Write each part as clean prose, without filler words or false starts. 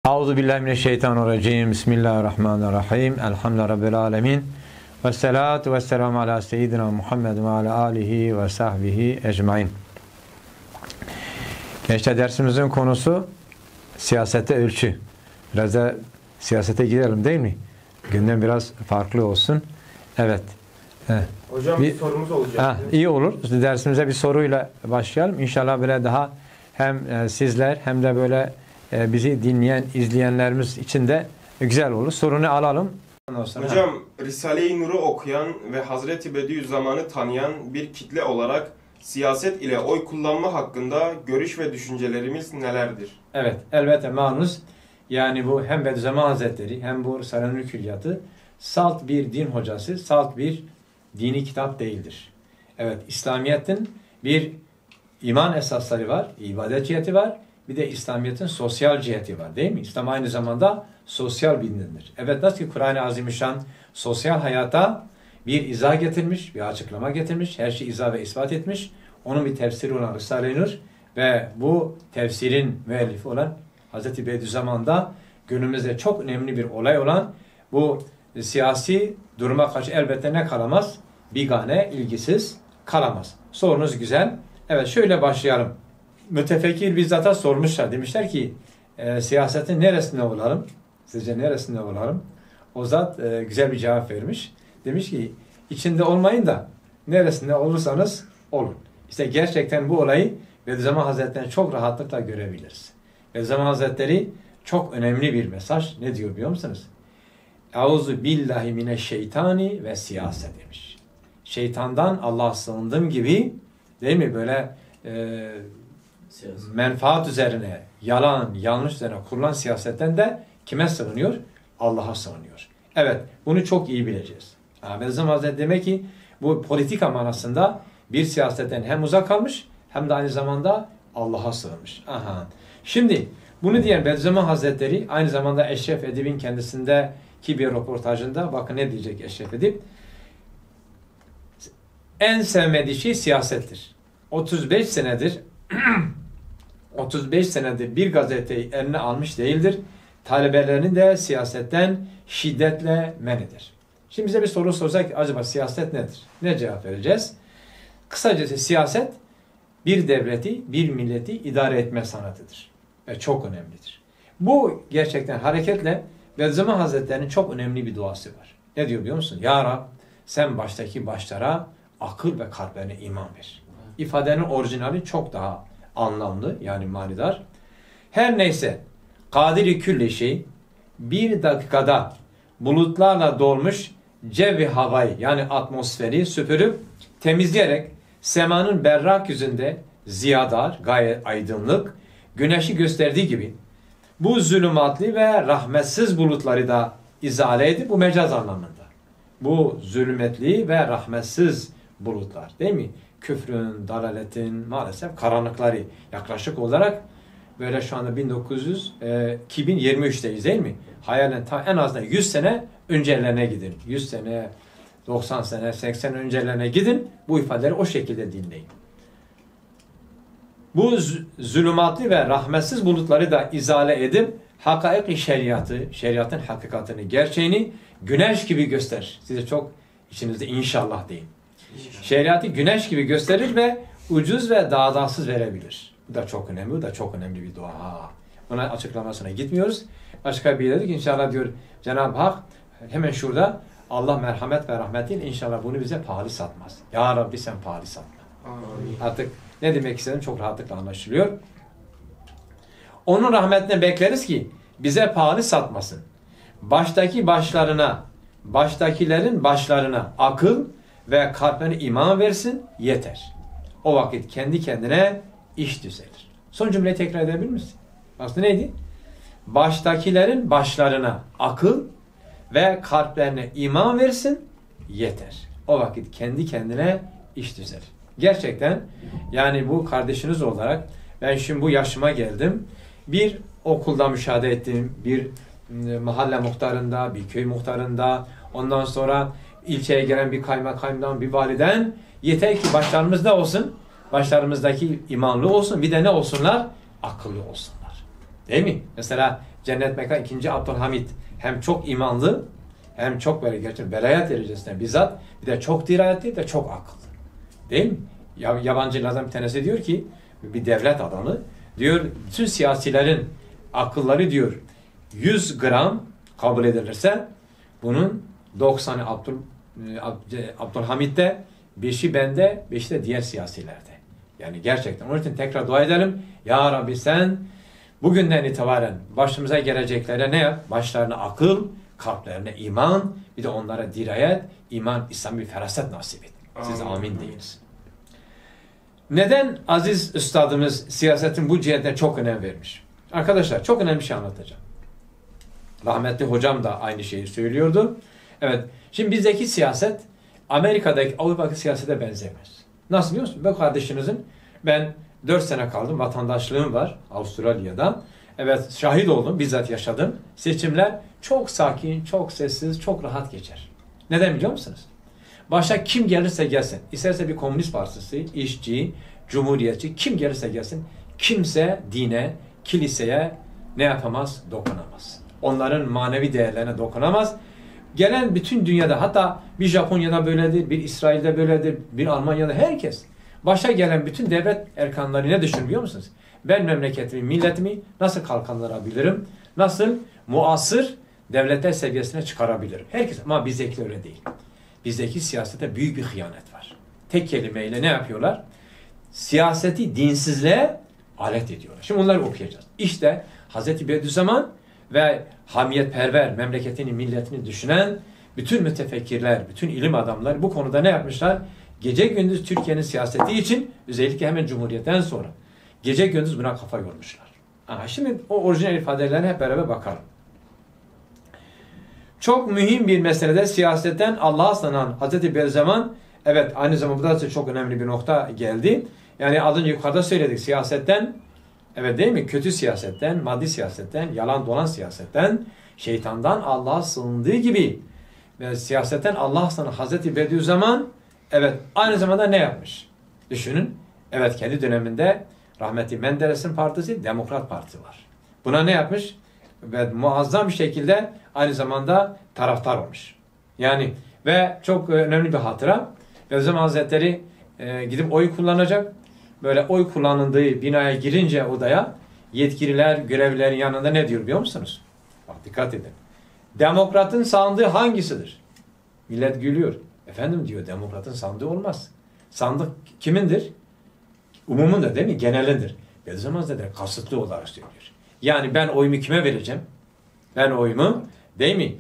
Euzubillahimineşşeytanirracim. Bismillahirrahmanirrahim. Elhamdülillahi Rabbil alemin. Ve salatu ve selamu ala seyyidina Muhammed ve ala alihi ve sahbihi ecmain. Gençler, dersimizin konusu siyasete ölçü. Biraz da siyasete girelim değil mi? Gündem biraz farklı olsun. Evet. Hocam bir sorumuz olacak. İyi olur. Dersimize bir soruyla başlayalım. İnşallah böyle daha hem sizler hem de böyle bizi dinleyen, izleyenlerimiz için de güzel olur. Sorunu alalım. Hocam, Risale-i Nur'u okuyan ve Hazreti Bediüzzaman'ı tanıyan bir kitle olarak siyaset ile oy kullanma hakkında görüş ve düşüncelerimiz nelerdir? Evet, elbette malumunuz. Yani bu hem Bediüzzaman Hazretleri hem bu Risale-i Nur Külliyatı salt bir din hocası, salt bir dini kitap değildir. Evet, İslamiyet'in bir iman esasları var, ibadet ciheti var. Bir de İslamiyet'in sosyal ciheti var değil mi? İslam aynı zamanda sosyal bir dindir. Evet, nasıl ki Kur'an-ı Azimüşşan sosyal hayata bir izah getirmiş, bir açıklama getirmiş, her şeyi izah ve ispat etmiş. Onun bir tefsiri olan Risale-i Nur ve bu tefsirin müellifi olan Hazreti Bediüzzaman'da günümüzde çok önemli bir olay olan bu siyasi duruma karşı elbette ne kalamaz? Bigane, ilgisiz kalamaz. Sorunuz güzel. Evet, şöyle başlayalım. Mütefekkir bizzata sormuşlar. Demişler ki siyasetin neresinde olalım? Sizce neresinde olalım? O zat güzel bir cevap vermiş. Demiş ki içinde olmayın da neresinde olursanız olun. İşte gerçekten bu olayı Bediüzzaman Hazretleri'ni çok rahatlıkla görebiliriz. Bediüzzaman Hazretleri çok önemli bir mesaj. Ne diyor biliyor musunuz? Euzu billahi mineşşeytani ve siyaset demiş. Şeytandan Allah'a sığındım gibi, değil mi? Böyle menfaat üzerine, yalan, yanlış üzerine kurulan siyasetten de kime sığınıyor? Allah'a sığınıyor. Evet, bunu çok iyi bileceğiz. Bediüzzaman Hazretleri demek ki bu politika manasında bir siyasetten hem uzak kalmış hem de aynı zamanda Allah'a sığınmış. Şimdi bunu diyen Bediüzzaman Hazretleri aynı zamanda Eşref Edip'in kendisindeki bir röportajında bakın ne diyecek Eşref Edip? En sevmediği şey siyasettir. 35 senedir bir gazeteyi eline almış değildir. Talebelerini de siyasetten şiddetle men eder. Şimdi bize bir soru sorsak acaba siyaset nedir? Ne cevap vereceğiz? Kısacası siyaset bir devleti, bir milleti idare etme sanatıdır. Ve çok önemlidir. Bu gerçekten hareketle Bediüzzaman Hazretleri'nin çok önemli bir duası var. Ne diyor biliyor musun? Ya Rab, sen baştaki başlara akıl ve kalplerine iman ver. İfadenin orijinali çok daha anlamlı, yani manidar. Her neyse, kadiri külli şey bir dakikada bulutlarla dolmuş cevi havayı, yani atmosferi süpürüp temizleyerek semanın berrak yüzünde ziyadar, gayet aydınlık, güneşi gösterdiği gibi bu zulümatlı ve rahmetsiz bulutları da izale edip, bu mecaz anlamında. Bu zulmetli ve rahmetsiz bulutlar, değil mi? Küfrün, dalaletin maalesef karanlıkları yaklaşık olarak böyle şu anda 2023'teyiz değil mi? Hayalen en azından 100 sene öncelerine gidin. 100 sene, 90 sene, 80 öncelerine gidin. Bu ifadeleri o şekilde dinleyin. Bu zulümatlı ve rahmetsiz bulutları da izale edip hakaik-i şeriatı, şeriatın hakikatini, gerçeğini güneş gibi göster. Size çok içinizde inşallah deyin. Şeriatı güneş gibi gösterir ve ucuz ve dağdansız verebilir. Bu da çok önemli, bu da çok önemli bir dua. Buna açıklamasına gitmiyoruz. Başka bir dedik inşallah diyor Cenab-ı Hak hemen şurada Allah merhamet ve rahmetiyle inşallah bunu bize pahalı satmaz. Ya Rabbi sen pahalı satma. Artık ne demek istediğim çok rahatlıkla anlaşılıyor. Onun rahmetine bekleriz ki bize pahalı satmasın. Baştakilerin başlarına akıl ve kalplerine iman versin, yeter. O vakit kendi kendine iş düzelir. Son cümleyi tekrar edebilir misin? Aslında neydi? Baştakilerin başlarına akıl ve kalplerine iman versin, yeter. O vakit kendi kendine iş düzelir. Gerçekten yani bu kardeşiniz olarak ben şimdi bu yaşıma geldim. Bir okulda müşahede ettim, bir mahalle muhtarında, bir köy muhtarında, ondan sonra ilçeye gelen bir kaymakamdan, bir validen yeter ki başlarımızda olsun, başlarımızdaki imanlı olsun, bir de ne olsunlar? Akıllı olsunlar. Değil mi? Mesela cennet mekan 2. Abdülhamit hem çok imanlı hem çok böyle gerçekten velayet derecesinde bizzat bir de çok dirayetli de çok akıllı. Değil mi? Yabancılardan bir tanesi diyor ki bir devlet adamı diyor bütün siyasilerin akılları diyor 100 gram kabul edilirse bunun 90'ı Abdülhamit'te, 5'i bende, 5'i de diğer siyasilerde. Yani gerçekten. Onun için tekrar dua edelim. Ya Rabbi sen bugünden itibaren başımıza geleceklere ne yap? Başlarına akıl, kalplerine iman, bir de onlara dirayet, iman, İslam bir feraset nasip et. Siz amin deyiniz. Neden aziz üstadımız siyasetin bu cihetine çok önem vermiş? Arkadaşlar çok önemli bir şey anlatacağım. Rahmetli hocam da aynı şeyi söylüyordu. Evet, şimdi bizdeki siyaset Amerika'daki, Avrupa'daki siyasete benzemez. Nasıl biliyor musun? Ben kardeşinizin, ben 4 sene kaldım, vatandaşlığım var Avustralya'da. Evet, şahit oldum, bizzat yaşadım. Seçimler çok sakin, çok sessiz, çok rahat geçer. Neden biliyor musunuz? Başa kim gelirse gelsin, isterse bir komünist partisi, işçi, cumhuriyetçi, kim gelirse gelsin, kimse dine, kiliseye ne yapamaz? Dokunamaz. Onların manevi değerlerine dokunamaz. Gelen bütün dünyada, hatta bir Japonya'da böyledir, bir İsrail'de böyledir, bir Almanya'da herkes. Başa gelen bütün devlet erkanları ne düşünür biliyor musunuz? Ben memleketimi, milletimi nasıl kalkındırabilirim? Nasıl muasır devletler seviyesine çıkarabilirim? Herkes, ama bizdeki öyle değil. Bizdeki siyasete büyük bir hıyanet var. Tek kelimeyle ne yapıyorlar? Siyaseti dinsizliğe alet ediyorlar. Şimdi onları okuyacağız. İşte Hz. Bediüzzaman ve hamiyetperver, memleketini, milletini düşünen bütün mütefekkirler, bütün ilim adamları bu konuda ne yapmışlar? Gece gündüz Türkiye'nin siyaseti için, özellikle hemen Cumhuriyet'ten sonra gece gündüz buna kafa yormuşlar. Şimdi o orijinal ifadelerine hep beraber bakalım. Çok mühim bir meselede siyasetten Allah'a sanan Hz. Bediüzzaman, evet aynı zamanda bu da çok önemli bir nokta geldi. Yani az önce yukarıda söyledik, siyasetten, evet değil mi? Kötü siyasetten, maddi siyasetten, yalan dolan siyasetten, şeytandan Allah'a sığındığı gibi ve siyasetten Allah'a sığınan Hz. Bediüzzaman, evet aynı zamanda ne yapmış? Düşünün. Evet, kendi döneminde rahmetli Menderes'in partisi Demokrat Parti var. Buna ne yapmış? Ve muazzam bir şekilde aynı zamanda taraftar olmuş. Yani ve çok önemli bir hatıra. Bediüzzaman Hazretleri gidip oy kullanacak. Böyle oy kullanıldığı binaya girince odaya yetkililer, görevlilerin yanında ne diyor biliyor musunuz? Bak dikkat edin. Demokratın sandığı hangisidir? Millet gülüyor. Efendim diyor, demokratın sandığı olmaz. Sandık kimindir? Umumundur değil mi? Genelindir. Bediüzzaman Hazretleri kasıtlı olarak söylüyor. Yani ben oyumu kime vereceğim? Ben oyumu değil mi?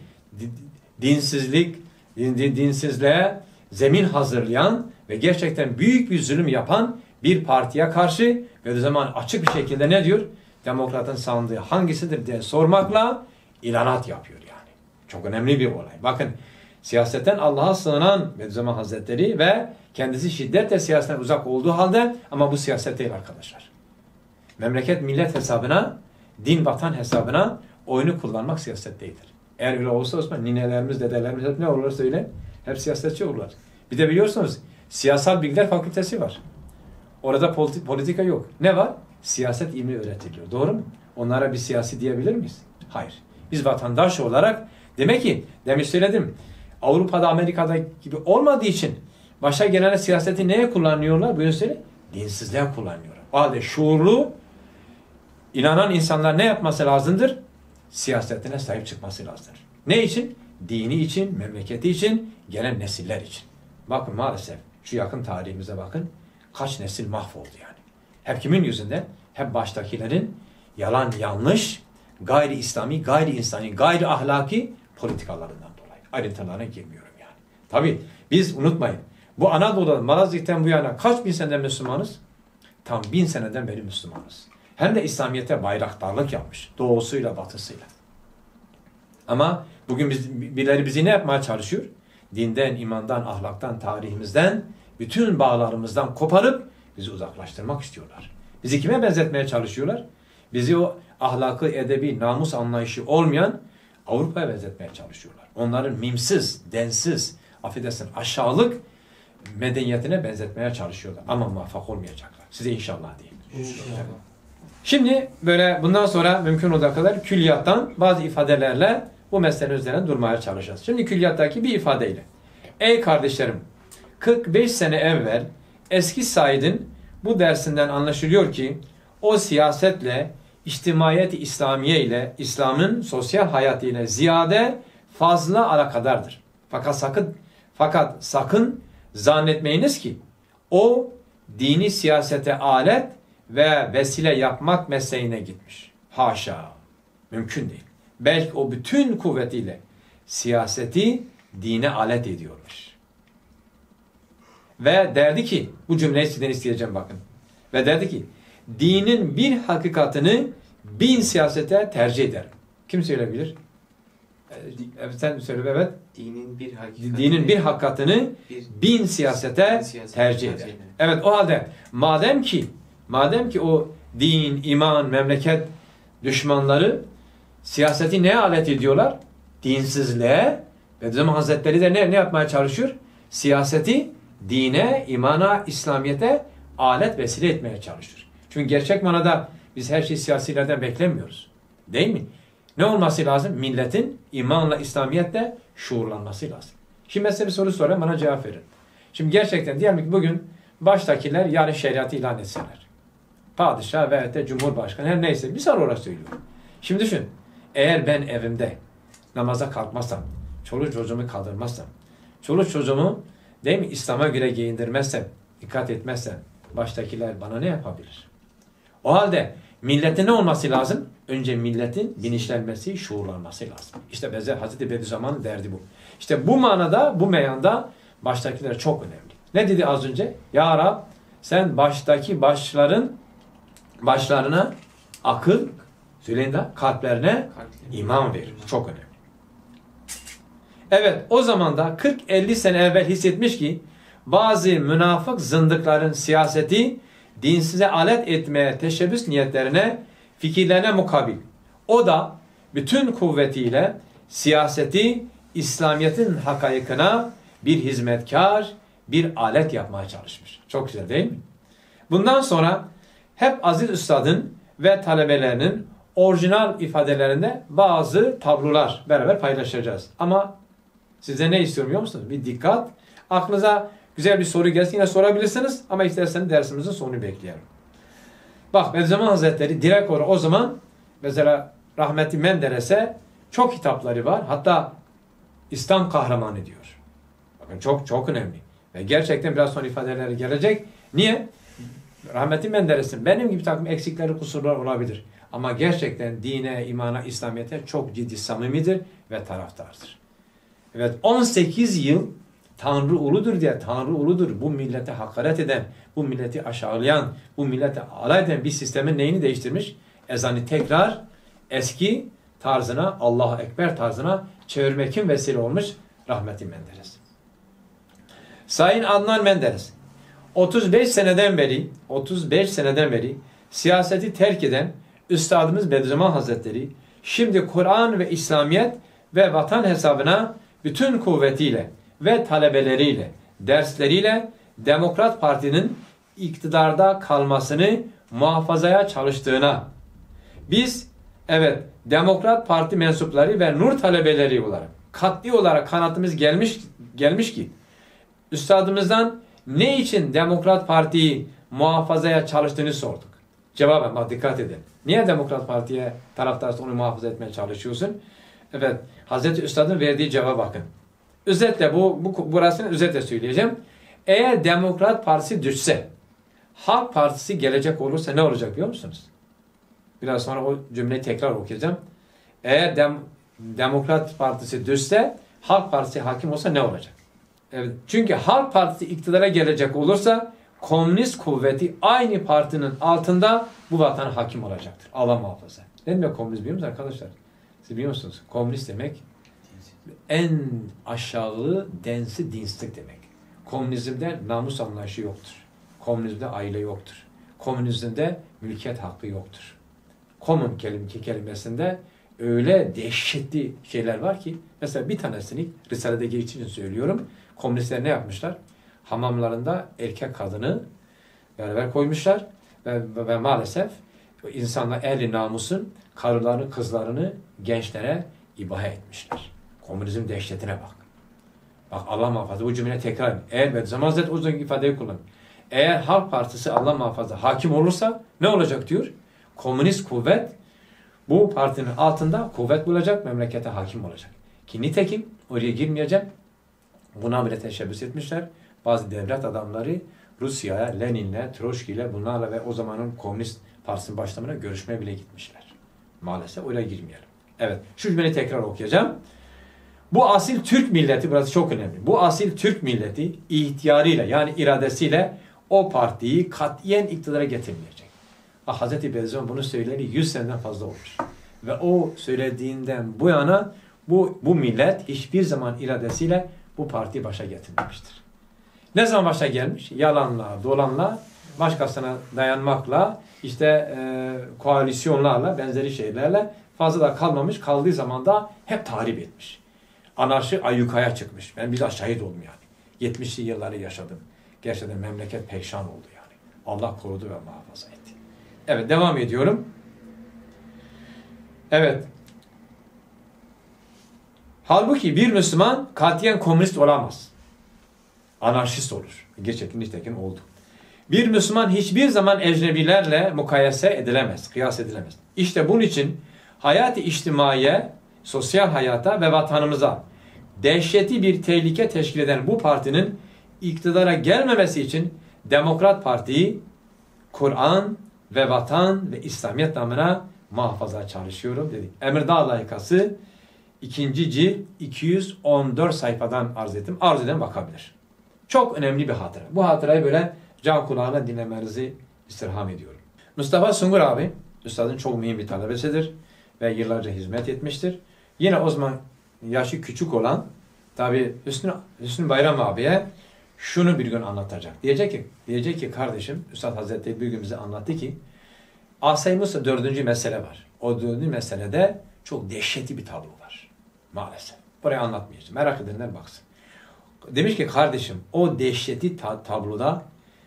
Dinsizliğe zemin hazırlayan ve gerçekten büyük bir zulüm yapan bir partiye karşı Bediüzzaman açık bir şekilde ne diyor? Demokratın sandığı hangisidir diye sormakla ilanat yapıyor yani. Çok önemli bir olay. Bakın, siyasetten Allah'a sığınan Bediüzzaman Hazretleri ve kendisi şiddetle siyasetten uzak olduğu halde, ama bu siyaset değil arkadaşlar. Memleket millet hesabına, din vatan hesabına oyunu kullanmak siyaset değildir. Eğer öyle olsa Osman, ninelerimiz, dedelerimiz hep ne olursa öyle, hep siyasetçi olurlar. Bir de biliyorsunuz siyasal bilgiler fakültesi var. Orada politika yok. Ne var? Siyaset ilmi öğretiliyor. Doğru mu? Onlara bir siyasi diyebilir miyiz? Hayır. Biz vatandaş olarak, demek ki demin söyledim, Avrupa'da, Amerika'da gibi olmadığı için başa gelen siyaseti neye kullanıyorlar? Buyurun söyle. Dinsizliğe kullanıyorlar. O halde şuurlu, inanan insanlar ne yapması lazımdır? Siyasetine sahip çıkması lazımdır. Ne için? Dini için, memleketi için, gelen nesiller için. Bakın maalesef şu yakın tarihimize bakın. Kaç nesil mahvoldu yani. Hep kimin yüzünden? Hep baştakilerin yalan, yanlış, gayri İslami, gayri insani, gayri ahlaki politikalarından dolayı. Ayrıntılarına girmiyorum yani. Tabii biz unutmayın. Bu Anadolu'da, Malazgirt'ten bu yana kaç bin seneden Müslümanız? Tam 1000 seneden beri Müslümanız. Hem de İslamiyet'e bayraktarlık yapmış. Doğusuyla, batısıyla. Ama bugün birileri bizi ne yapmaya çalışıyor? Dinden, imandan, ahlaktan, tarihimizden, bütün bağlarımızdan koparıp bizi uzaklaştırmak istiyorlar. Bizi kime benzetmeye çalışıyorlar? Bizi o ahlakı, edebi, namus anlayışı olmayan Avrupa'ya benzetmeye çalışıyorlar. Onların mimsiz, densiz, affedersin aşağılık medeniyetine benzetmeye çalışıyorlar. Ama muvaffak olmayacaklar. Size inşallah diyeyim. İnşallah. Şimdi böyle bundan sonra mümkün olduğu kadar külliyattan bazı ifadelerle bu mesele üzerine durmaya çalışacağız. Şimdi külliyattaki bir ifadeyle. Ey kardeşlerim, 45 sene evvel eski Said'in bu dersinden anlaşılıyor ki o siyasetle, içtimaiyet-i İslamiye ile, İslam'ın sosyal hayatı ile ziyade fazla alakadardır. Fakat sakın zannetmeyiniz ki o dini siyasete alet ve vesile yapmak mesleğine gitmiş. Haşa. Mümkün değil. Belki o bütün kuvvetiyle siyaseti dine alet ediyormuş. Ve derdi ki, bu cümleyi sizden isteyeceğim bakın. Ve derdi ki, dinin bir hakikatını 1000 siyasete tercih ederim. Kim söyleyebilir? Evet, sen söyle, evet. Dinin bir hakikatını 1000 siyasete tercih eder. Evet, o halde madem ki o din, iman, memleket düşmanları siyaseti neye alet ediyorlar? Dinsizliğe. Bediüzzaman Hazretleri de ne yapmaya çalışıyor? Siyaseti dine, imana, İslamiyete alet vesile etmeye çalışıyor. Çünkü gerçek manada biz her şeyi siyasilerden beklemiyoruz. Değil mi? Ne olması lazım? Milletin imanla, İslamiyetle şuurlanması lazım. Şimdi ben size bir soru sorayım, bana cevap verin. Şimdi gerçekten diyelim ki bugün baştakiler yarın şeriatı ilan etseler. Padişah veyahut da Cumhurbaşkanı her neyse. Bir soru orası söylüyorum. Şimdi düşün. Eğer ben evimde namaza kalkmazsam, çoluk çocuğumu kaldırmazsam, çoluk çocuğumu değil mi İslam'a göre giyindirmezsem, dikkat etmezsem baştakiler bana ne yapabilir? O halde milletin ne olması lazım? Önce milletin bilinçlenmesi, şuurlanması lazım. İşte Hazreti Bediüzzaman'ın derdi bu. İşte bu manada, bu meyanda baştakiler çok önemli. Ne dedi az önce? Ya Rab, sen baştaki başlarına akıl, söyleyin de kalplerine iman ver. Çok önemli. Evet, o zaman da 40-50 sene evvel hissetmiş ki bazı münafık zındıkların siyaseti dinsize alet etmeye teşebbüs niyetlerine, fikirlerine mukabil. O da bütün kuvvetiyle siyaseti İslamiyet'in hakaikına bir hizmetkar, bir alet yapmaya çalışmış. Çok güzel değil mi? Bundan sonra hep Aziz Üstad'ın ve talebelerinin orijinal ifadelerinde bazı tablolar beraber paylaşacağız. Ama size ne istiyorum biliyor musunuz? Bir dikkat. Aklınıza güzel bir soru gelsin yine sorabilirsiniz ama isterseniz dersimizin sonunu bekleyelim. Bak Bediüzzaman Hazretleri direkt olarak o zaman mesela rahmetli Menderes'e çok kitapları var. Hatta İslam kahramanı diyor. Bakın çok önemli. Ve gerçekten biraz sonra ifadeleri gelecek. Niye? Rahmetli Menderes'in benim gibi takım eksikleri, kusurlar olabilir. Ama gerçekten dine, imana, İslamiyet'e çok ciddi samimidir ve taraftardır. Evet 18 yıl Tanrı uludur diye, Tanrı uludur bu millete hakaret eden, bu milleti aşağılayan, bu millete alay eden bir sistemin neyini değiştirmiş? Ezanı tekrar eski tarzına, Allahu Ekber tarzına çevirmek kim vesile olmuş? Rahmetli Menderes. Sayın Adnan Menderes 35 seneden beri siyaseti terk eden Üstadımız Bediüzzaman Hazretleri şimdi Kur'an ve İslamiyet ve vatan hesabına bütün kuvvetiyle ve talebeleriyle, dersleriyle Demokrat Parti'nin iktidarda kalmasını muhafazaya çalıştığına biz evet Demokrat Parti mensupları ve nur talebeleri olarak katli olarak kanatımız gelmiş ki Üstadımızdan ne için Demokrat Parti'yi muhafazaya çalıştığını sorduk. Cevaben bak dikkat edin. Niye Demokrat Parti'ye taraftarsın onu muhafaza etmeye çalışıyorsun? Evet Hazreti Üstad'ın verdiği cevaba bakın. Özetle burasını özetle söyleyeceğim. Eğer Demokrat Partisi düşse, Halk Partisi gelecek olursa ne olacak biliyor musunuz? Biraz sonra o cümleyi tekrar okuyacağım. Eğer Demokrat Partisi düşse, Halk Partisi hakim olsa ne olacak? Evet, çünkü Halk Partisi iktidara gelecek olursa komünist kuvveti aynı partinin altında bu vatana hakim olacaktır. Allah muhafaza. Ne demek komünist biliyor musunuz arkadaşlar? Siz biliyor musunuz? Komünist demek en aşağı densi dinsizlik demek. Komünizmde namus anlayışı yoktur. Komünizmde aile yoktur. Komünizmde mülkiyet hakkı yoktur. Komün kelimesinde öyle dehşetli şeyler var ki mesela bir tanesini Risale'de geçtiğini söylüyorum. Komünistler ne yapmışlar? Hamamlarında erkek kadını beraber koymuşlar ve maalesef insanlar ehli namusun karılarını, kızlarını gençlere ibahe etmişler. Komünizm dehşetine bak. Bak Allah muhafaza bu cümle tekrar. Eğer Bediüzzaman Hazretleri o zaman ifadeyi kullanıyor. Eğer Halk Partisi Allah muhafaza hakim olursa ne olacak diyor? Komünist kuvvet bu partinin altında kuvvet bulacak, memlekete hakim olacak. Ki nitekim oraya girmeyeceğim. Buna bile teşebbüs etmişler. Bazı devlet adamları Rusya'ya, Lenin'le, Troçki'yle bunlarla ve o zamanın Komünist Partisi'nin başlamına görüşmeye bile gitmişler. Maalesef oraya girmeyelim. Evet, şu cümleyi tekrar okuyacağım. Bu asil Türk milleti, burası çok önemli. Bu asil Türk milleti ihtiyarıyla yani iradesiyle o partiyi katiyen iktidara getirmeyecek. Hazreti Bediüzzaman bunu söyleyeli 100 seneden fazla olmuş. Ve o söylediğinden bu yana bu millet hiçbir zaman iradesiyle bu partiyi başa getirmemiştir. Ne zaman başa gelmiş? Yalanla, dolanla, başkasına dayanmakla, işte koalisyonlarla, benzeri şeylerle fazla da kalmamış. Kaldığı zaman da hep tahrip etmiş. Anarşi ayyukaya çıkmış. Ben bir daha şahit oldum yani. 70'li yılları yaşadım. Gerçekten memleket perişan oldu yani. Allah korudu ve muhafaza etti. Evet, devam ediyorum. Evet. Halbuki bir Müslüman katiyen komünist olamaz. Anarşist olur. Gerçekten nitekim oldu. Bir Müslüman hiçbir zaman ecnebilerle mukayese edilemez, kıyas edilemez. İşte bunun için hayat-ı içtimaiye, sosyal hayata ve vatanımıza dehşeti bir tehlike teşkil eden bu partinin iktidara gelmemesi için Demokrat Parti'yi Kur'an ve vatan ve İslamiyet namına muhafaza çalışıyorum dedik. Emirdağ layıkası 2. cilt 214 sayfadan arz ettim. Arz eden bakabilir. Çok önemli bir hatıra. Bu hatırayı böyle can kulağına dinlemenizi istirham ediyorum. Mustafa Sungur abi, üstadın çok mühim bir talebesidir ve yıllarca hizmet etmiştir. Yine o zaman yaşı küçük olan tabi Hüsnü Bayram abiye şunu bir gün anlatacak. Diyecek ki kardeşim, Üstad Hazretleri bir gün bize anlattı ki Asay-ı 4. mesele var. O 4. meselede çok dehşetli bir tablo var. Maalesef. Burayı anlatmayacağım. Merak edenler baksın. Demiş ki kardeşim o dehşetli tabloda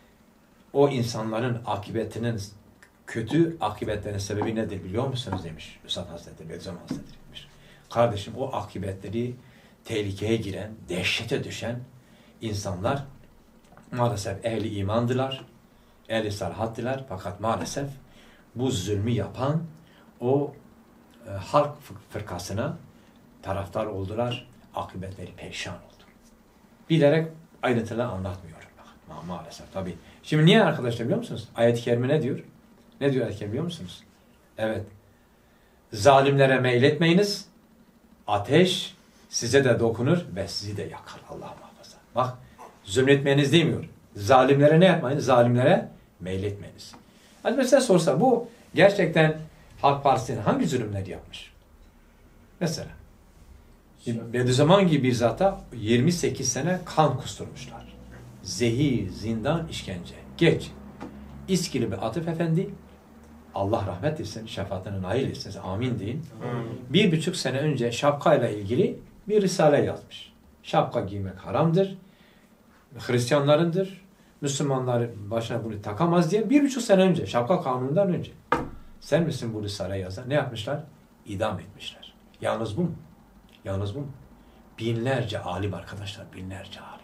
o insanların akıbetinin kötü akıbetlerinin sebebi nedir biliyor musunuz demiş Üstad Hazretleri, Bediüzzaman Hazretleri demiş. Kardeşim o akıbetleri tehlikeye giren, dehşete düşen insanlar maalesef ehli imandılar, ehli salahattılar fakat maalesef bu zulmü yapan o halk fırkasına taraftar oldular, akıbetleri perişan oldu. Bilerek ayrıntılı anlatmıyorum. Maalesef tabii. Şimdi niye arkadaşlar biliyor musunuz? Ayet-i Kerime ne diyor? Ne diyor ayet-i Kerime biliyor musunuz? Evet. Zalimlere meyletmeyiniz. Ateş size de dokunur ve sizi de yakar. Allah muhafaza. Bak zulmetmeyiniz demiyor. Zalimlere ne yapmayınız? Zalimlere meyletmeyiniz. Hadi mesela sorsa bu gerçekten Halk Partisi'nin hangi zulümleri yapmış? Mesela Bediüzzaman gibi bir zata 28 sene kan kusturmuşlar. Zehir, zindan, işkence. Geç. İskili bir Atıf Efendi, Allah rahmet etsin, şefaatine nail etsin, amin deyin. 1,5 sene önce şapkayla ilgili bir risale yazmış. Şapka giymek haramdır, Hristiyanlarındır, Müslümanlar başına bunu takamaz diye 1,5 sene önce, şapka kanunundan önce. Sen misin bu risale yazan? Ne yapmışlar? İdam etmişler. Yalnız bu mu? Yalnız bu mu? Binlerce alim arkadaşlar, binlerce alim.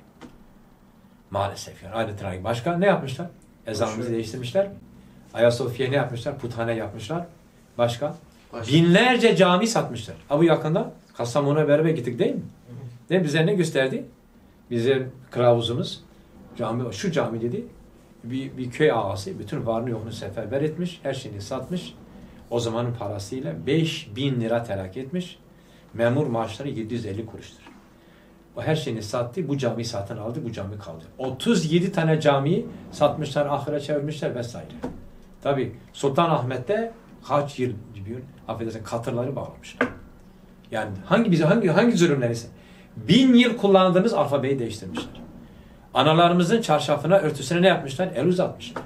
Maalesef yani aynı trajik. Başka ne yapmışlar? Ezanımızı değiştirmişler. Ayasofya'ya ne yapmışlar? Puthane yapmışlar. Başka? Binlerce cami satmışlar. Bu yakında Kastamonu'na beraber gittik değil mi? Değil mi? Bize ne gösterdi? Bize kılavuzumuz cami, şu cami dedi. Bir köy ağası bütün varını yoğunu seferber etmiş. Her şeyini satmış. O zamanın parasıyla 5.000 lira telak etmiş. Memur maaşları 750 kuruştur. O her şeyini sattı. Bu camiyi satın aldı. Bu cami kaldı. 37 tane camiyi satmışlar. Ahire çevirmişler vesaire. Tabi Sultanahmet'te kaç yıl diyor, affedersin katırları bağlamışlar. Yani hangi zulümler ise 1000 yıl kullandığımız alfabeyi değiştirmişler. Analarımızın çarşafına, örtüsüne ne yapmışlar? El uzatmışlar.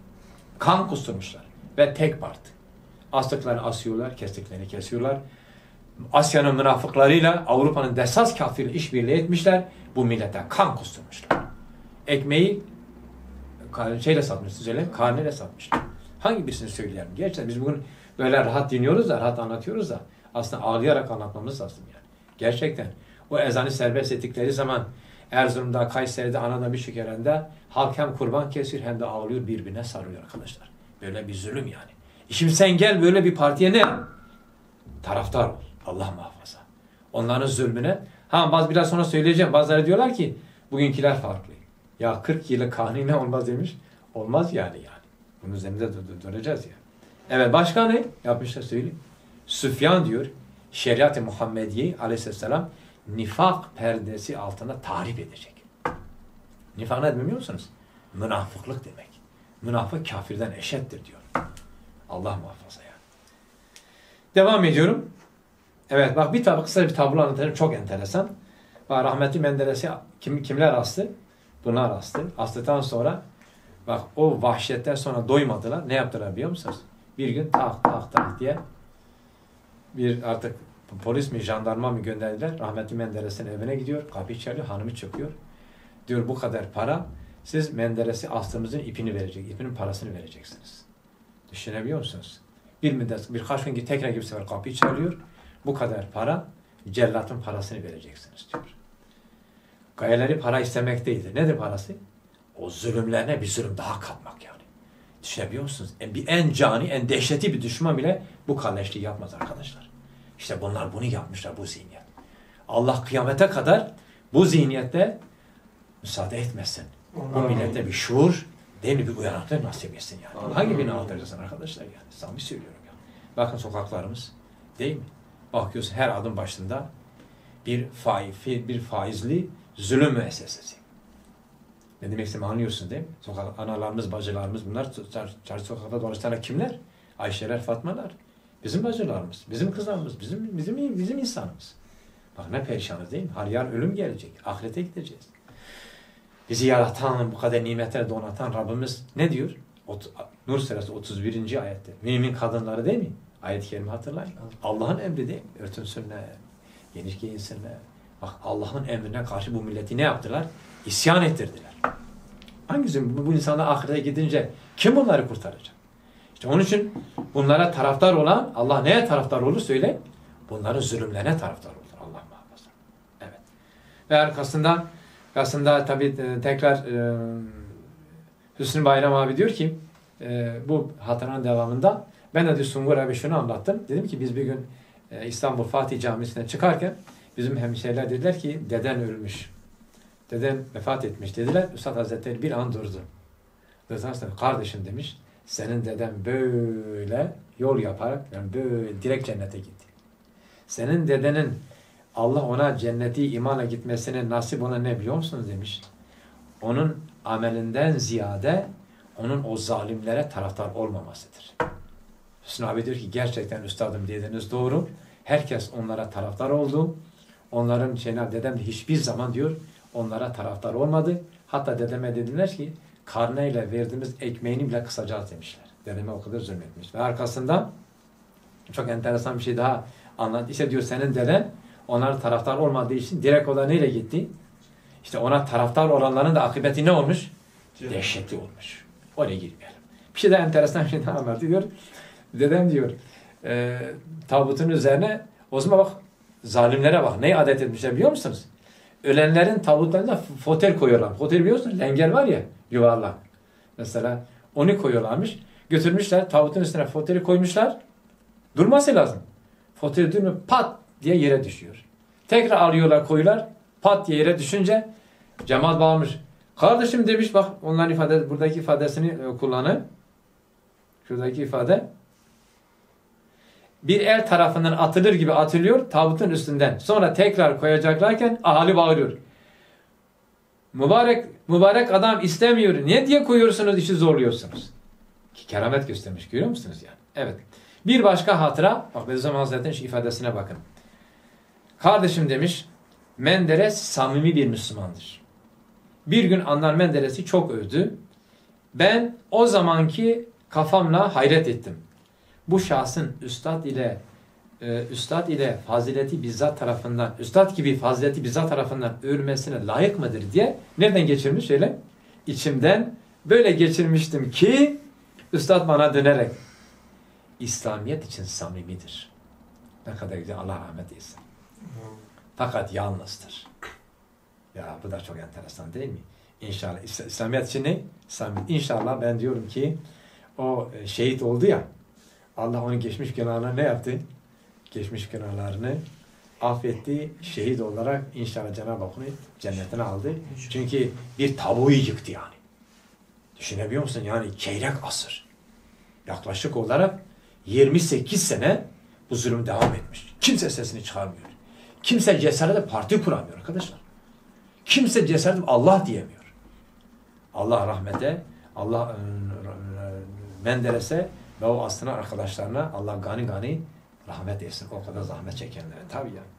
Kan kusturmuşlar. Ve tek parti. Astıklarını asıyorlar, kestiklerini kesiyorlar. Asya'nın münafıklarıyla Avrupa'nın desas kafirle işbirliği etmişler. Bu millete kan kusturmuşlar. Ekmeği şeyle satmışlar, karneyle satmışlar. Hangi birisini söyleyelim? Gerçekten biz bugün böyle rahat dinliyoruz da, rahat anlatıyoruz da aslında ağlayarak anlatmamız lazım yani. Gerçekten. O ezanı serbest ettikleri zaman Erzurum'da, Kayseri'de, Anadolu Birçokyeren'de halk hem kurban kesiyor hem de ağlıyor, birbirine sarılıyor arkadaşlar. Böyle bir zulüm yani. Şimdi sen gel böyle bir partiye ne? Taraftar ol. Allah muhafaza. Onların zulmüne. Biraz sonra söyleyeceğim. Bazıları diyorlar ki bugünküler farklı. Ya 40 yıllık kanuni olmaz demiş. Olmaz yani. Bunun üzerinde döneceğiz yani. Evet, başka ne? Yapmışlar söyleyeyim. Süfyan diyor, şeriat-ı Muhammediye aleyhisselam nifak perdesi altında tahrip edecek. Nifak ne biliyor musunuz? Münafıklık demek. Münafık kafirden eşittir diyor. Allah muhafaza ya. Devam ediyorum. Evet bak kısa bir tablo anlatayım. Çok enteresan. Bak rahmetli Menderes'i kimler astı? Bunlar astı. Astıktan sonra bak o vahşetten sonra doymadılar. Ne yaptılar biliyor musunuz? Bir gün tak diye bir artık polis mi jandarma mı gönderdiler. Rahmetli Menderes'in evine gidiyor. Kapıyı çalıyor. Hanımı çıkıyor. Diyor bu kadar para. Siz Menderes'i astığımızın ipinin parasını vereceksiniz. Düşünebiliyor musunuz? Birkaç gün tekrar bir sefer kapıyı çalıyor. Bu kadar para, cellatın parasını vereceksiniz diyor. Gayeleri para istemek değildir. Nedir parası? O zulümlerine bir zulüm daha katmak yani. Düşünebiliyor musunuz? En cani, en dehşeti bir düşman bile bu kalleşliği yapmaz arkadaşlar. İşte bunlar bunu yapmışlar, bu zihniyet. Allah kıyamete kadar bu zihniyette müsaade etmesin. Bu millete bir şuur, değil mi, bir uyanıklık nasip etsin yani. Hangi birini anlatacaksın arkadaşlar yani? Samimi söylüyorum ya. Bakın sokaklarımız, değil mi? Bakıyorsun her adım başında bir faizli zulüm müessesesi. Ne demek istediğimi anlıyorsun değil mi? Analarımız, bacılarımız bunlar çarşı sokakta dolaşanlar kimler? Ayşeler, Fatmalar. Bizim bacılarımız, bizim kızlarımız, bizim insanımız. Bak ne perişanız değil mi? Har yar ölüm gelecek. Ahirete gideceğiz. Bizi yaratan, bu kadar nimetler donatan Rabbimiz ne diyor? Nur suresi 31. ayette. Mümin kadınları değil mi? Ayet-i kerime hatırlayın. Allah'ın emri değil mi? Örtünsünler, geniş giyinsinler. Bak Allah'ın emrine karşı bu milleti ne yaptılar? İsyan ettirdiler. Hangisi? Bu insanlar ahirete gidince kim bunları kurtaracak? İşte onun için bunlara taraftar olan, Allah neye taraftar olur söyle? Bunların zulümlerine taraftar olur. Allah muhafaza. Evet. Ve arkasında tabii tekrar Hüsnü Bayram abi diyor ki bu hatıranın devamında ben de Sungur abi şunu anlattım. Dedim ki biz bir gün İstanbul Fatih Camisi'ne çıkarken bizim hemşehriler dediler ki deden ölmüş. Deden vefat etmiş dediler. Üstad Hazretleri bir an durdu. Kardeşim demiş, senin deden böyle yol yaparak yani böyle direkt cennete gitti. Senin dedenin Allah ona cenneti imana gitmesine nasip olan ne biliyor musunuz demiş. Onun amelinden ziyade onun o zalimlere taraftar olmamasıdır. Hüsnü abi diyor ki gerçekten üstadım dediğiniz doğru. Herkes onlara taraftar oldu. Onların dedem de hiçbir zaman diyor onlara taraftar olmadı. Hatta dedeme dediler ki karneyle verdiğimiz ekmeğini bile kısacağız demişler. Dedeme o kadar zulmetmiş. Ve arkasından çok enteresan bir şey daha anlattı. İşte diyor senin deden onlara taraftar olmadığı için direkt olarak neyle gitti? İşte ona taraftar olanların da akıbeti ne olmuş? Dehşetli olmuş. Oraya girmeyelim. Bir şey daha enteresan bir şey daha anlatıyor. Dedem diyor tabutun üzerine o zaman bak zalimlere bak neyi adet etmişler biliyor musunuz? Ölenlerin tabutlarına fotel koyuyorlar. Fotel biliyorsunuz lenger var ya yuvarlak. Mesela onu koyuyorlarmış. Götürmüşler tabutun üstüne foteli koymuşlar. Durması lazım. Foteli durmuyor pat diye yere düşüyor. Tekrar alıyorlar koyuyorlar. Pat diye yere düşünce cemaat bağırmış. Kardeşim demiş bak onların buradaki ifadesini kullanın. Şuradaki ifade. Bir el tarafından atılır gibi atılıyor tabutun üstünden. Sonra tekrar koyacaklarken ahali bağırıyor. Mübarek adam istemiyor. Niye diye koyuyorsunuz işi zorluyorsunuz. Ki keramet göstermiş görüyor musunuz yani? Evet. Bir başka hatıra. Bak Bediüzzaman Hazretleri'nin şu ifadesine bakın. Kardeşim demiş Menderes samimi bir Müslümandır. Bir gün Adnan Menderes'i çok övdü. Ben o zamanki kafamla hayret ettim. Bu şahsın üstad ile fazileti bizzat tarafından, üstad gibi fazileti bizzat tarafından övülmesine layık mıdır diye nereden geçirmiş öyle? İçimden böyle geçirmiştim ki Üstad bana dönerek İslamiyet için samimidir. Ne kadar güzel, Allah rahmet eylesin. Fakat yalnızdır. Ya bu da çok enteresan değil mi? İnşallah. İslamiyet için ne? İslamiyet. İnşallah ben diyorum ki o şehit oldu ya, Allah onun geçmiş günahlarını ne yaptı? Geçmiş günahlarını affetti. Şehit olarak inşallah Cenab-ı Hak onu cennetine aldı. Çünkü bir tabuyu yıktı yani. Düşünebiliyor musun? Yani çeyrek asır. Yaklaşık olarak 28 sene bu zulüm devam etmiş. Kimse sesini çıkarmıyor. Kimse cesaretle parti kuramıyor arkadaşlar. Kimse cesaretle Allah diyemiyor. Allah rahmete, Allah Menderes'e ve o aslında arkadaşlarına Allah gani gani rahmet etsin. O kadar zahmet çekenlere. Tabii yani.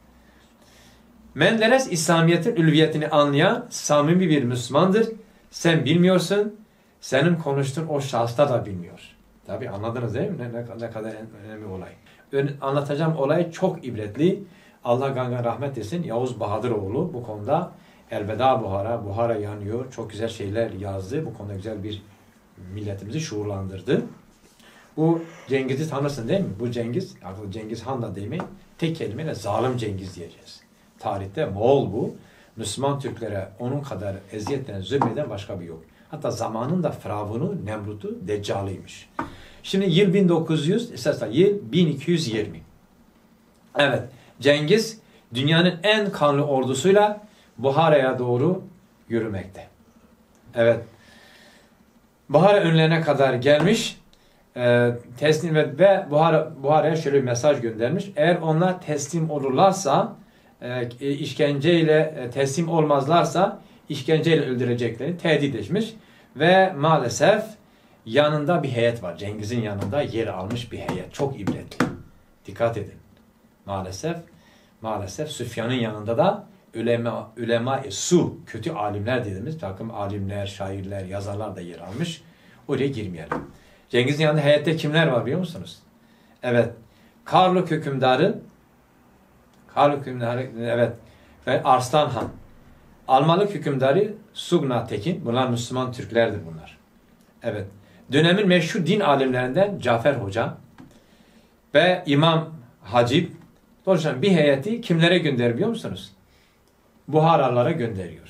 Menderes İslamiyet'in ülviyetini anlayan samimi bir Müslümandır. Sen bilmiyorsun. Senin konuştuğun o şahıslar da bilmiyor. Tabii anladınız değil mi? Ne kadar önemli olay. Anlatacağım olay çok ibretli. Allah gani rahmet etsin. Yavuz Bahadıroğlu bu konuda Elveda Buhara, Buhara yanıyor. Çok güzel şeyler yazdı. Bu konuda güzel bir milletimizi şuurlandırdı. Bu Cengiz'i tanırsın değil mi? Bu Cengiz, Cengiz Han da değil mi? Tek kelimeyle zalim Cengiz diyeceğiz. Tarihte Moğol bu. Müslüman Türklere onun kadar eziyetten zulmeden başka bir yok. Hatta zamanında Firavun'u, Nemrut'u, Deccal'ıymış. Şimdi yıl 1900, esasında yıl 1220. Evet, Cengiz dünyanın en kanlı ordusuyla Buhara'ya doğru yürümekte. Evet. Buhara önlerine kadar gelmiş. Teslim ve Buhara'ya şöyle bir mesaj göndermiş. Eğer onlar teslim olurlarsa, işkenceyle teslim olmazlarsa işkenceyle öldüreceklerini tehdit etmiş. Ve maalesef yanında bir heyet var. Cengiz'in yanında yer almış bir heyet. Çok ibretli. Dikkat edin. Maalesef Süfyan'ın yanında da ulema-i su, kötü alimler dediğimiz takım alimler, şairler, yazarlar da yer almış. Oraya girmeyelim. Cengiz'in yanında heyette kimler var biliyor musunuz? Evet. Karluk hükümdarı, evet. Ve Arslan Han. Almalık hükümdarı Sugna Tekin. Bunlar Müslüman Türklerdir bunlar. Evet. Dönemin meşhur din alimlerinden Cafer Hoca ve İmam Hacip. Dolayısıyla bir heyeti kimlere gönderiyor biliyor musunuz? Buharalara gönderiyor.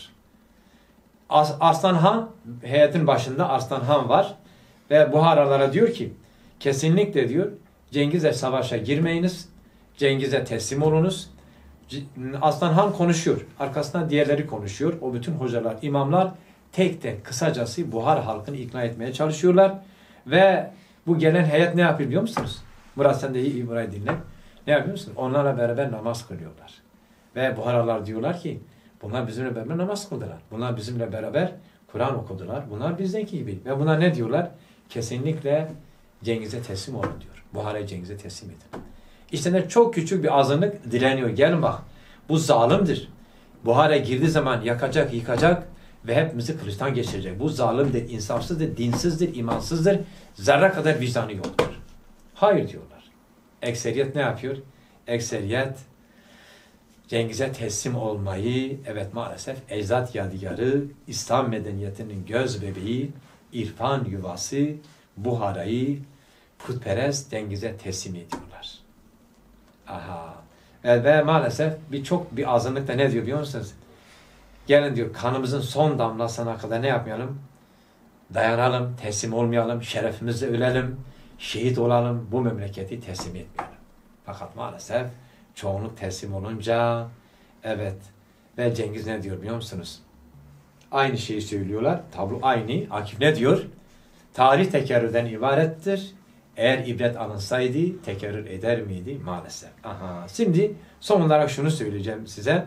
Arslan Han, heyetin başında Arslan Han var. Ve Buharalara diyor ki, kesinlikle diyor, Cengiz'e savaşa girmeyiniz, Cengiz'e teslim olunuz. Arslan Han konuşuyor, arkasından diğerleri konuşuyor. O bütün hocalar, imamlar tek tek kısacası Buhara halkını ikna etmeye çalışıyorlar. Ve bu gelen heyet ne yapıyor biliyor musunuz? Murat sen de iyi burayı dinle. Ne yapıyor musun? Onlarla beraber namaz kılıyorlar. Ve Buharalar diyorlar ki, bunlar bizimle beraber namaz kıldılar. Bunlar bizimle beraber Kur'an okudular. Bunlar bizdenki gibi. Ve bunlar ne diyorlar? Kesinlikle Cengiz'e teslim olun diyor. Buhara'ya Cengiz'e teslim edin. İşte de çok küçük bir azınlık direniyor. Gelin bak. Bu zalimdir. Buhara'ya girdiği zaman yakacak, yıkacak ve hepimizi kılıçtan geçirecek. Bu zalimdir, insafsızdır, dinsizdir, imansızdır. Zerre kadar vicdanı yoktur. Hayır diyorlar. Ekseriyet ne yapıyor? Ekseriyet Cengiz'e teslim olmayı, evet maalesef ecdat yadigarı, İslam medeniyetinin göz bebeği, İrfan yuvası, Buhara'yı putperest Cengiz'e teslim ediyorlar. Aha. Ve maalesef bir azınlık da ne diyor biliyor musunuz? Gelin diyor kanımızın son damlasına kadar ne yapmayalım? Dayanalım, teslim olmayalım, şerefimizle ölelim, şehit olalım, bu memleketi teslim etmeyelim. Fakat maalesef çoğunluk teslim olunca evet ve Cengiz ne diyor biliyor musunuz? Aynı şeyi söylüyorlar. Tablo aynı. Akif ne diyor? Tarih tekerrürden ibarettir. Eğer ibret alınsaydı tekerrür eder miydi? Maalesef. Aha. Şimdi son olarak şunu söyleyeceğim size.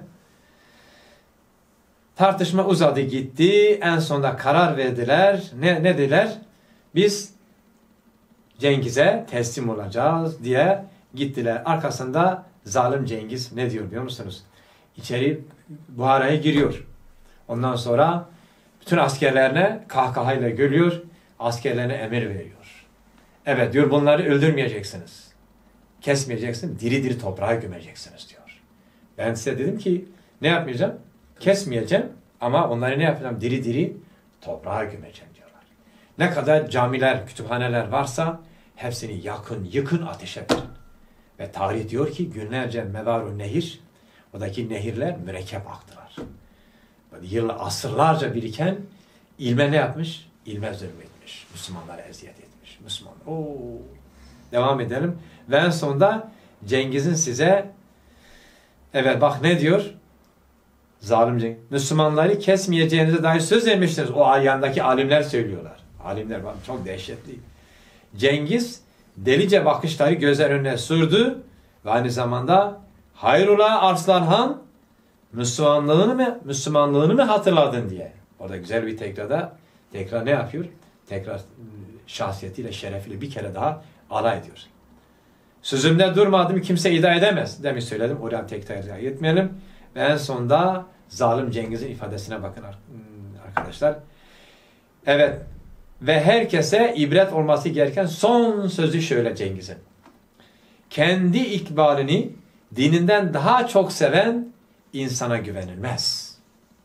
Tartışma uzadı gitti. En sonunda karar verdiler. Ne dediler? Biz Cengiz'e teslim olacağız diye gittiler. Arkasında zalim Cengiz ne diyor biliyor musunuz? İçeri Buhara'ya giriyor. Ondan sonra bütün askerlerine kahkahayla gülüyor. Askerlerine emir veriyor. Evet diyor bunları öldürmeyeceksiniz. Kesmeyeceksiniz. Diri diri toprağa gömeceksiniz diyor. Ben size dedim ki ne yapmayacağım? Kesmeyeceğim ama onları ne yapacağım? Diri diri toprağa gömeceğim diyorlar. Ne kadar camiler, kütüphaneler varsa hepsini yakın, yıkın ateşe verin. Ve tarih diyor ki günlerce Mevaru Nehir, oradaki nehirler mürekkep aktılar. Böyle asırlarca biriken ilme ne yapmış? İlme zulmetmiş. Müslümanlara eziyet etmiş. Müslümanlar. Devam edelim. Ve en sonunda Cengiz'in size evet bak ne diyor? Zalim Cengiz. Müslümanları kesmeyeceğinize dair söz vermiştiniz. O ayağındaki alimler söylüyorlar. Alimler çok dehşetli. Cengiz delice bakışları gözler önüne sürdü ve aynı zamanda hayrola Arslanhan Müslümanlığını mı hatırladın diye. Orada güzel bir tekrar ne yapıyor? Tekrar şahsiyetiyle, şerefiyle bir kere daha alay ediyor. Sözümde durmadım kimse iddia edemez. Demin söyledim. Oraya tekrar etmeyelim. Ve en sonunda zalim Cengiz'in ifadesine bakın arkadaşlar. Evet. Ve herkese ibret olması gereken son sözü şöyle Cengiz'in. Kendi ikbalini dininden daha çok seven insana güvenilmez.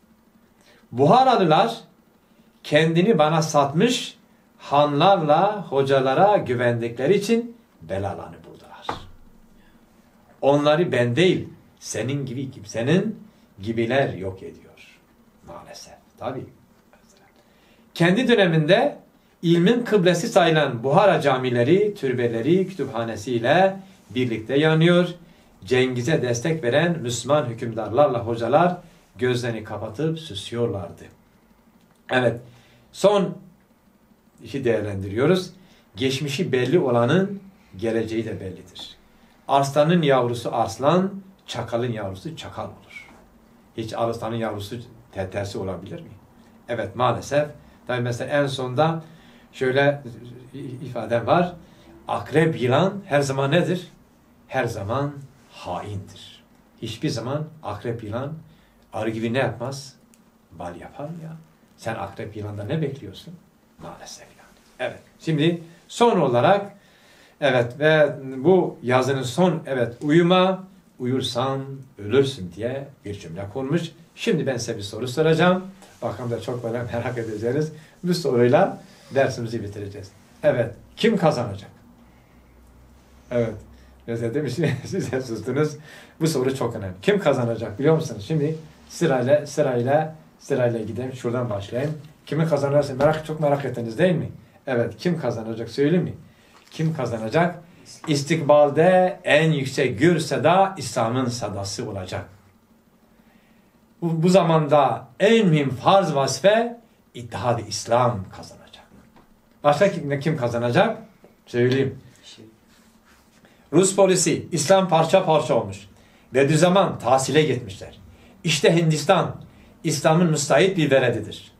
Buharalılar kendini bana satmış hanlarla hocalara güvendikleri için belalarını buldular. Onları ben değil, senin gibiler yok ediyor. Maalesef. Tabii. Kendi döneminde ilmin kıblesi sayılan Buhara camileri, türbeleri, kütüphanesiyle birlikte yanıyor. Cengiz'e destek veren Müslüman hükümdarlarla hocalar gözlerini kapatıp susuyorlardı. Evet, son işi değerlendiriyoruz. Geçmişi belli olanın geleceği de bellidir. Arslanın yavrusu arslan, çakalın yavrusu çakal olur. Hiç arslanın yavrusu tersi olabilir mi? Evet, maalesef. Tabii mesela en sonda şöyle ifade var. Akrep yılan her zaman nedir? Her zaman haindir. Hiçbir zaman akrep yılan arı gibi ne yapmaz? Bal yapar ya. Sen akrep yılanda ne bekliyorsun? Maalesef yani. Evet. Şimdi son olarak evet ve bu yazının uyursan ölürsün diye bir cümle kurmuş. Şimdi ben size bir soru soracağım. Bakalım da çok böyle merak edeceğiz. Bu soruyla dersimizi bitireceğiz. Evet. Kim kazanacak? Evet. Mesela demiştim size sustunuz. Bu soru çok önemli. Kim kazanacak biliyor musunuz? Şimdi sırayla gidelim. Şuradan başlayayım. Kimi kazanırsa çok merak ettiniz değil mi? Evet. Kim kazanacak söyleyeyim mi? Kim kazanacak? İstikbalde en yüksek gür seda İslam'ın sadası olacak. Bu zamanda en mühim farz vazife İttihad-ı İslam kazanacak. Başka kim kazanacak? Söyleyeyim. Rus polisi İslam parça parça olmuş. Bediüzzaman tahsile gitmişler. İşte Hindistan İslam'ın müstahit bir veledidir.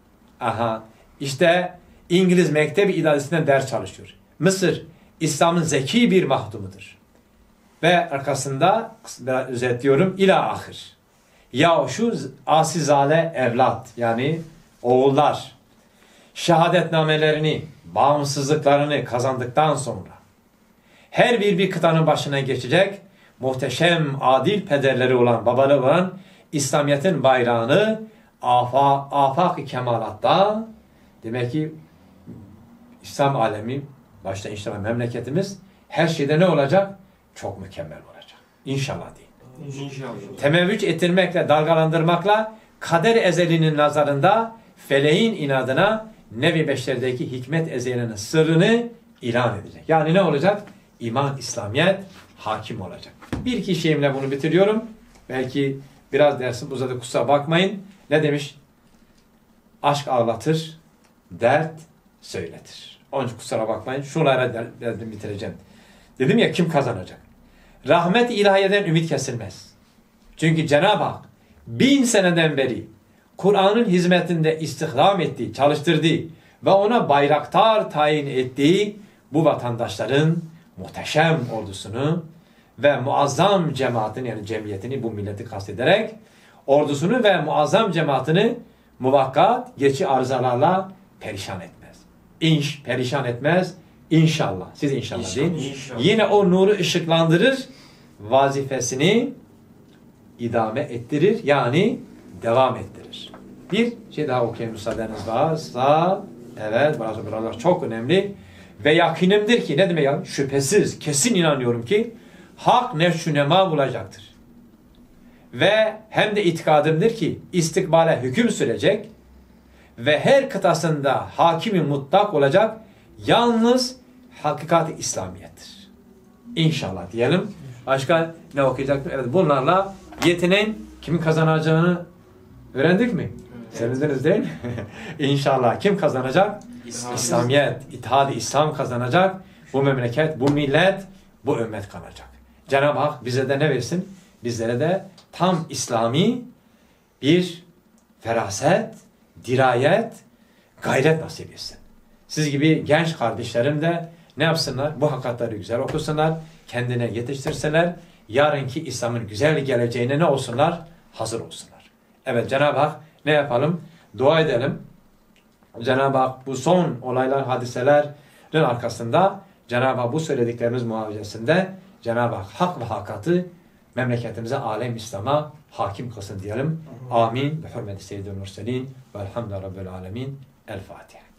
İşte İngiliz mektebi idaresinden ders çalışıyor. Mısır İslam'ın zeki bir mahdumudur. Ve arkasında özetliyorum ila ahir. Ya şu asizale evlat yani oğullar şehadetnamelerini, bağımsızlıklarını kazandıktan sonra her bir kıtanın başına geçecek muhteşem adil pederleri olan, babaları olan İslamiyet'in bayrağını afak-ı kemalatta demek ki İslam alemi başta inşallah memleketimiz her şeyde ne olacak? Çok mükemmel olacak. İnşallah değil. İnşallah. Temevvüc ettirmekle, dalgalandırmakla kader ezelinin nazarında feleğin inadına nevi beşerdeki hikmet ezelinin sırrını ilan edecek. Yani ne olacak? İman, İslamiyet hakim olacak. Bir iki şeyimle bunu bitiriyorum. Belki biraz dersim uzadı kusura bakmayın. Ne demiş? Aşk ağlatır, dert söyletir. Onun için kusura bakmayın. Şunlara bitireceğim. Dedim ya kim kazanacak? Rahmet-i ilahiyeden ümit kesilmez. Çünkü Cenab-ı Hak 1000 seneden beri Kur'an'ın hizmetinde istihdam ettiği, çalıştırdığı ve ona bayraktar tayin ettiği bu vatandaşların muhteşem ordusunu ve muazzam cemaatini yani cemiyetini bu milleti kastederek ordusunu ve muazzam cemaatini muvakkat geçici arızalarla perişan etmez. Perişan etmez. İnşallah. Siz inşallah deyin. İnşallah. Yine o nuru ışıklandırır. Vazifesini idame ettirir. Yani devam ettirir. Bir şey daha okuyayım müsaadeniz varsa. Evet, buralar çok önemli. Ve yakinimdir ki, ne demek yani? Şüphesiz, kesin inanıyorum ki hak neşü nema bulacaktır. Ve hem de itikadımdır ki istikbale hüküm sürecek ve her kıtasında hakimi mutlak olacak yalnız hakikat-i İslamiyettir. İnşallah diyelim. Başka ne okuyacaktım? Evet, bunlarla yetinin kimin kazanacağını öğrendik mi? Sevindiniz değil mi? İnşallah kim kazanacak? İslamiyet, İttihad-ı İslam kazanacak. Bu memleket, bu millet, bu ümmet kalacak. Cenab-ı Hak bize de ne versin? Bizlere de tam İslami bir feraset, dirayet, gayret nasip etsin. Siz gibi genç kardeşlerim de ne yapsınlar? Bu hakikatleri güzel okusunlar, kendine yetiştirsinler. Yarınki İslam'ın güzel geleceğine ne olsunlar? Hazır olsunlar. Evet, Cenab-ı Hak ne yapalım? Dua edelim. Cenab-ı Hak bu son olaylar, hadiselerin arkasında Cenab-ı Hak bu söylediklerimiz muhabbetinde Cenab-ı Hak hak ve hakikati memleketimize, alem İslam'a hakim kılsın diyelim. Amin. Bi hürmeti seyyidil murselin velhamdülillahi rabbil alemin. El Fatiha.